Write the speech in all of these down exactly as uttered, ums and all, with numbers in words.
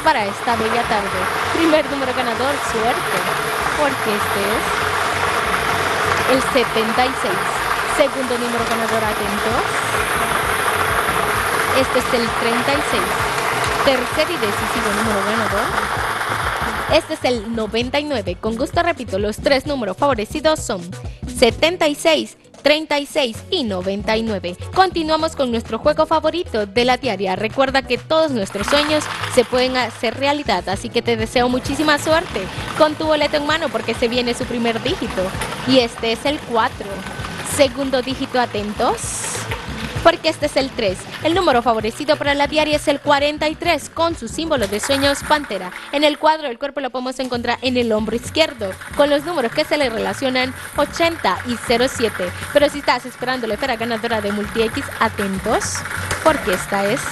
para esta bella tarde. Primer número ganador, suerte, porque este es el setenta y seis. Segundo número ganador, atentos. Este es el treinta y seis. Tercer y decisivo número ganador. Este es el noventa y nueve. Con gusto repito, los tres números favorecidos son setenta y seis, treinta y seis y noventa y nueve. Continuamos con nuestro juego favorito de la diaria. Recuerda que todos nuestros sueños se pueden hacer realidad, así que te deseo muchísima suerte con tu boleto en mano porque se viene su primer dígito. Y este es el cuatro. Segundo dígito, atentos, porque este es el tres. El número favorecido para la diaria es el cuarenta y tres, con su símbolo de sueños pantera. En el cuadro del cuerpo lo podemos encontrar en el hombro izquierdo, con los números que se le relacionan ochenta y cero siete. Pero si estás esperando la esfera ganadora de Multi-X, atentos, porque esta es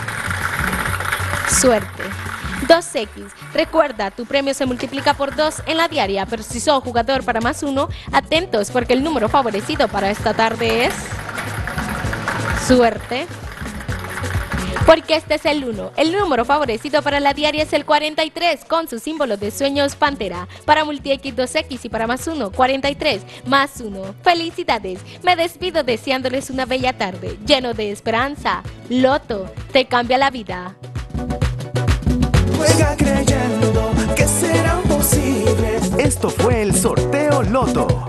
suerte. dos equis. Recuerda, tu premio se multiplica por dos en la diaria, pero si sos jugador para más uno, atentos, porque el número favorecido para esta tarde es suerte, porque este es el uno. El número favorecido para la diaria es el cuarenta y tres, con su símbolo de sueños pantera. Para Multi-X, dos equis y para más uno, cuarenta y tres, más uno. ¡Felicidades! Me despido deseándoles una bella tarde, lleno de esperanza. Loto, te cambia la vida. Juega creyendo que serán posibles. Esto fue el Sorteo Loto.